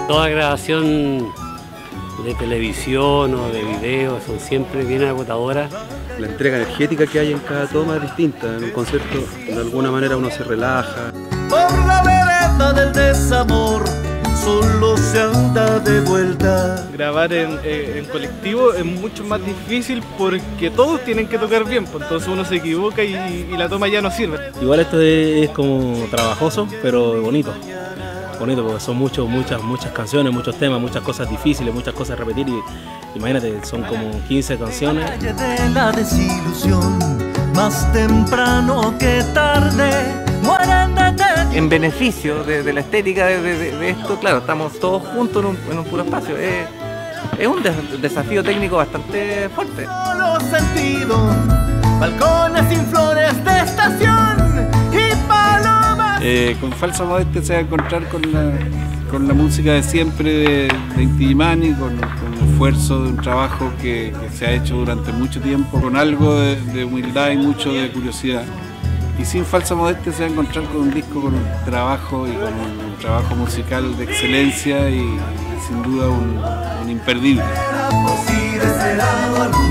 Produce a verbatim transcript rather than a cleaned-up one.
Toda grabación de televisión o de video son siempre bien agotadoras. La entrega energética que hay en cada toma es distinta. En un concierto, de alguna manera, uno se relaja. Por la vereda del desamor, solo se anda de vuelta. Grabar en, eh, en colectivo es mucho más difícil porque todos tienen que tocar bien, pues entonces uno se equivoca y, y la toma ya no sirve. Igual esto es, es como trabajoso, pero bonito. Bonito porque son muchos, muchas, muchas canciones, muchos temas, muchas cosas difíciles, muchas cosas a repetir y imagínate, son como quince canciones. De la desilusión, más temprano que tarde, mueren de en beneficio de, de la estética de, de, de esto, claro, estamos todos juntos en un, en un puro espacio. Es, es un des desafío técnico bastante fuerte. Solo sentido, balcones sin flores de estación y palomas. Eh, con falsa modestia se va a encontrar con la, con la música de siempre de, de Inti Illimani, con, con el esfuerzo de un trabajo que, que se ha hecho durante mucho tiempo, con algo de, de humildad y mucho de curiosidad. Y sin falsa modestia se va a encontrar con un disco con un trabajo y con un, un trabajo musical de excelencia y, y sin duda un, un imperdible. Será posible, será